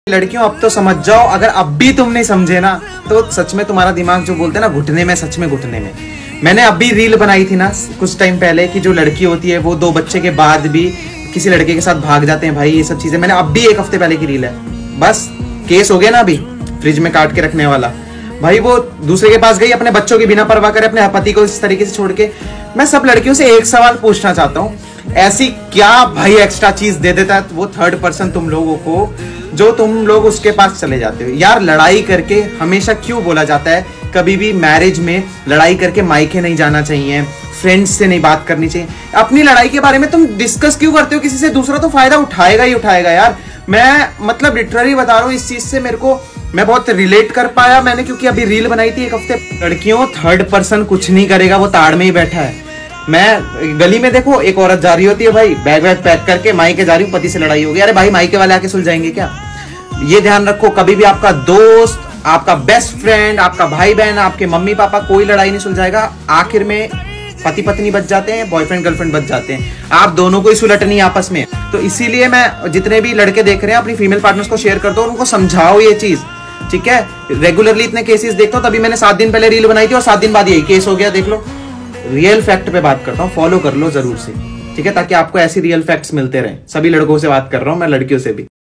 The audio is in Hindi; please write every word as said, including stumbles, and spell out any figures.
लड़कियों अब तो समझ जाओ, अगर अब भी तुम नहीं समझे ना तो सच में तुम्हारा दिमाग जो बोलते हैं ना घुटने में, सच में घुटने में। मैंने अभी रील बनाई थी ना कुछ टाइम पहले कि जो लड़की होती है वो दो बच्चे के बाद भी किसी लड़के के साथ भाग जाते हैं भाई, ये सब चीजें मैंने अभी एक हफ्ते पहले की रील है। बस केस हो गया ना अभी फ्रिज में काट के रखने वाला भाई, वो दूसरे के पास गई अपने बच्चों की बिना परवाह करे, अपने पति को इस तरीके से छोड़ के। मैं सब लड़कियों से एक सवाल पूछना चाहता हूँ, ऐसी क्या भाई एक्स्ट्रा चीज दे देता है वो थर्ड पर्सन तुम लोगों को जो तुम लोग उसके पास चले जाते हो? यार लड़ाई करके हमेशा क्यों बोला जाता है कभी भी मैरिज में लड़ाई करके मायके नहीं जाना चाहिए, फ्रेंड्स से नहीं बात करनी चाहिए। अपनी लड़ाई के बारे में तुम डिस्कस क्यों करते हो किसी से? दूसरा तो फायदा उठाएगा ही उठाएगा यार। मैं मतलब लिटरली बता रहा हूँ, इस चीज से मेरे को मैं बहुत रिलेट कर पाया मैंने, क्योंकि अभी रील बनाई थी एक हफ्ते। लड़कियों थर्ड पर्सन कुछ नहीं करेगा, वो ताड़ में ही बैठा है। मैं गली में देखो एक औरत जा रही होती है भाई बैग वैग पैक करके, मायके जा रही हूँ, पति से लड़ाई होगी, अरे भाई मायके वाले आके सुलझाएंगे क्या? ये ध्यान रखो, कभी भी आपका दोस्त, आपका बेस्ट फ्रेंड, आपका भाई बहन, आपके मम्मी पापा कोई लड़ाई नहीं सुलझाएगा। आखिर में पति पत्नी बच जाते हैं, बॉयफ्रेंड गर्लफ्रेंड बच जाते हैं, आप दोनों को ही सुलटनी आपस में। तो इसीलिए मैं जितने भी लड़के देख रहे हैं अपनी फीमेल पार्टनर्स को शेयर कर दो, उनको समझाओ ये चीज, ठीक है? रेगुलरली इतने केसेस देखता हूं, तभी मैंने सात दिन पहले रील बनाई थी और सात दिन बाद यही केस हो गया। देख लो, रियल फैक्ट पे बात करता हूँ, फॉलो कर लो जरूर से, ठीक है? ताकि आपको ऐसी रियल फैक्ट्स मिलते रहे। सभी लड़कों से बात कर रहा हूँ मैं, लड़कियों से भी।